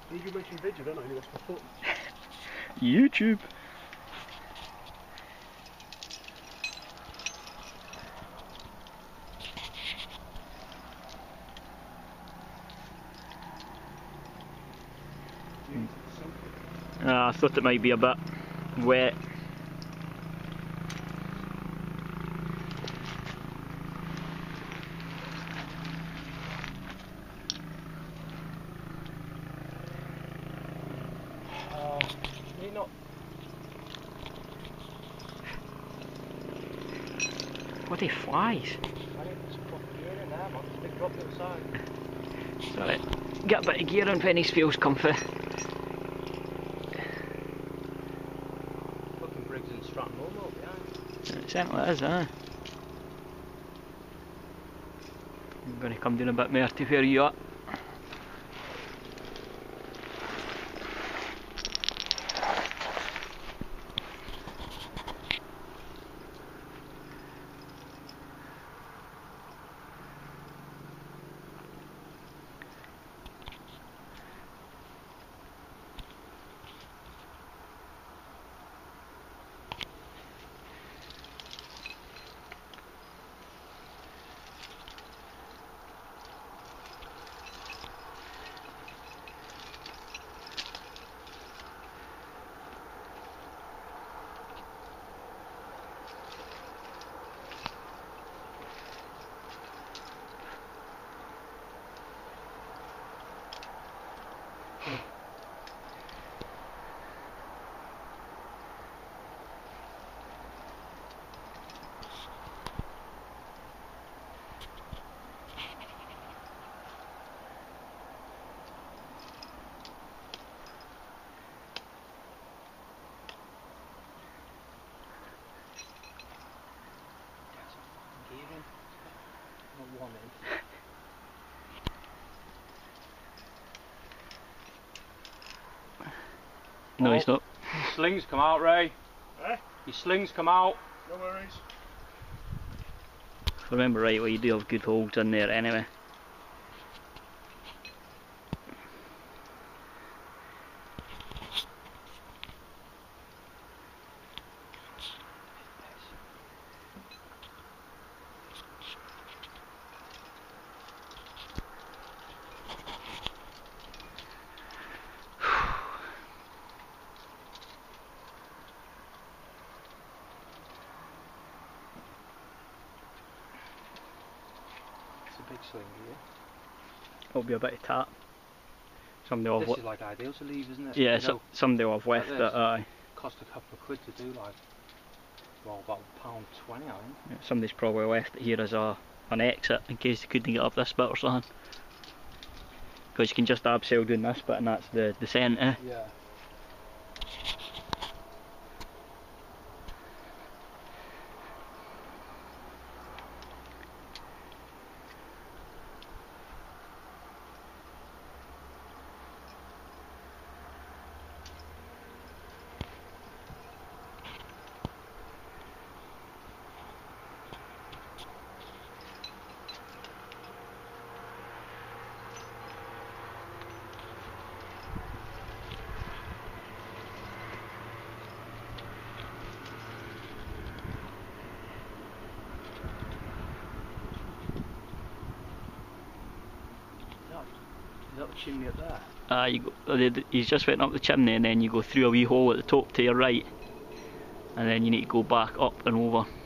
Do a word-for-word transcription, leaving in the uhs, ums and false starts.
You mentioned video, don't I? You watch my foot. YouTube. Uh, I thought it might be a bit wet. Uh, may not. What are flies? I think it's proper gear in there, man. It's a big drop outside. Sorry. Get a bit of gear on Penny's feels comfy. Fucking Briggs and Stratton Momo behind. It certainly is, eh? I'm going to come down a bit more to where you are. No, he's not. Your slings come out, Ray. Eh? Your slings come out. No worries. If I remember right, well, you do have good holds in there anyway. Big swing here. It'll be a bit of tap. Somebody will This have is like ideal to leave, isn't it? yeah, you so, know, somebody will have left like it. Aye. Cost a couple of quid to do, like, well, about a pound twenty, I think. Yeah, somebody's probably left it here as a an exit in case they couldn't get up this bit or something. Because you can just abseil doing this bit and that's the descent, eh? Yeah. Is that the chimney up there? Uh, you go, uh, he's just went up the chimney and then you go through a wee hole at the top to your right and then you need to go back up and over.